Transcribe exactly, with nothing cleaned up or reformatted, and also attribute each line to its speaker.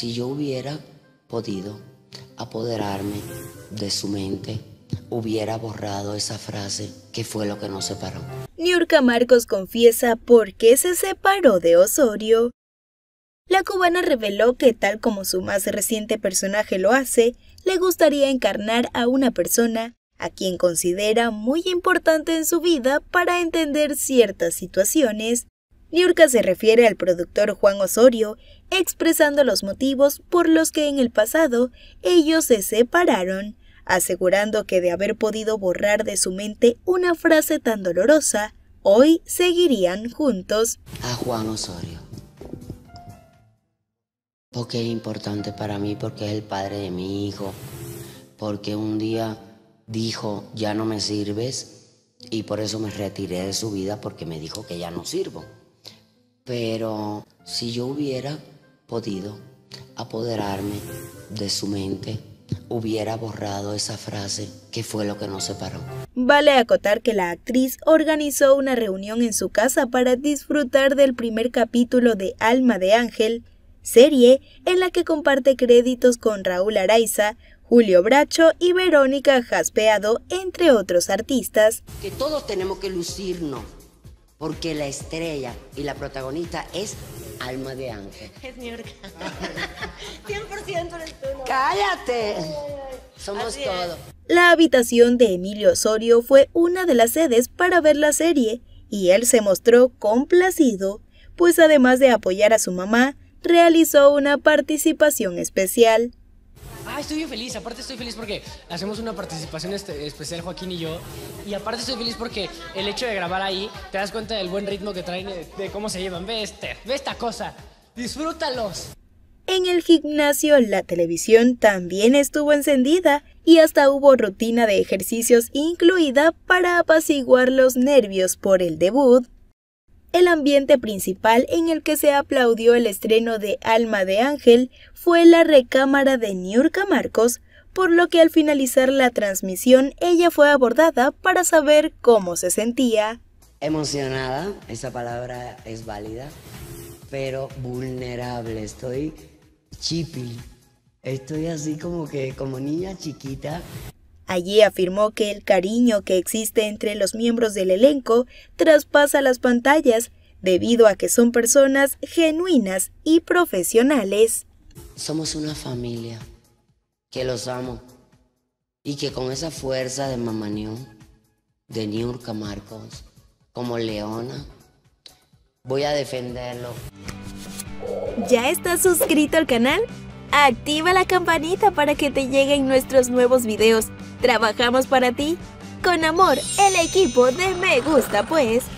Speaker 1: Si yo hubiera podido apoderarme de su mente, hubiera borrado esa frase que fue lo que nos separó.
Speaker 2: Niurka Marcos confiesa por qué se separó de Osorio. La cubana reveló que, tal como su más reciente personaje lo hace, le gustaría encarnar a una persona a quien considera muy importante en su vida para entender ciertas situaciones. Niurka se refiere al productor Juan Osorio, expresando los motivos por los que en el pasado ellos se separaron, asegurando que de haber podido borrar de su mente una frase tan dolorosa, hoy seguirían juntos.
Speaker 1: A Juan Osorio, porque es importante para mí, porque es el padre de mi hijo, porque un día dijo, ya no me sirves, y por eso me retiré de su vida, porque me dijo que ya no sirvo. Pero si yo hubiera podido apoderarme de su mente, hubiera borrado esa frase que fue lo que nos separó.
Speaker 2: Vale acotar que la actriz organizó una reunión en su casa para disfrutar del primer capítulo de Alma de Ángel, serie en la que comparte créditos con Raúl Araiza, Julio Bracho y Verónica Jaspeado, entre otros artistas.
Speaker 1: Que todos tenemos que lucirnos, porque la estrella y la protagonista es Alma de Ángel.
Speaker 3: Es Niurka. cien por ciento eres tú. ¿No?
Speaker 1: ¡Cállate! Somos
Speaker 3: Así
Speaker 1: todos.
Speaker 2: La habitación de Emilio Osorio fue una de las sedes para ver la serie, y él se mostró complacido, pues además de apoyar a su mamá, realizó una participación especial.
Speaker 4: Ah, estoy bien feliz, aparte estoy feliz porque hacemos una participación este, especial Joaquín y yo, y aparte estoy feliz porque el hecho de grabar ahí, te das cuenta del buen ritmo que traen, de, de cómo se llevan. Ve este, ve esta cosa, disfrútalos.
Speaker 2: En el gimnasio, la televisión también estuvo encendida y hasta hubo rutina de ejercicios incluida para apaciguar los nervios por el debut. El ambiente principal en el que se aplaudió el estreno de Alma de Ángel fue la recámara de Niurka Marcos, por lo que al finalizar la transmisión ella fue abordada para saber cómo se sentía.
Speaker 1: Emocionada, esa palabra es válida, pero vulnerable. Estoy chipi, estoy así como que como niña chiquita.
Speaker 2: Allí afirmó que el cariño que existe entre los miembros del elenco traspasa las pantallas, debido a que son personas genuinas y profesionales.
Speaker 1: Somos una familia, que los amo, y que con esa fuerza de Mamá New, de Niurka Marcos, como leona, voy a defenderlo.
Speaker 2: ¿Ya estás suscrito al canal? Activa la campanita para que te lleguen nuestros nuevos videos. Trabajamos para ti. Con amor, el equipo de Me Gusta Pues.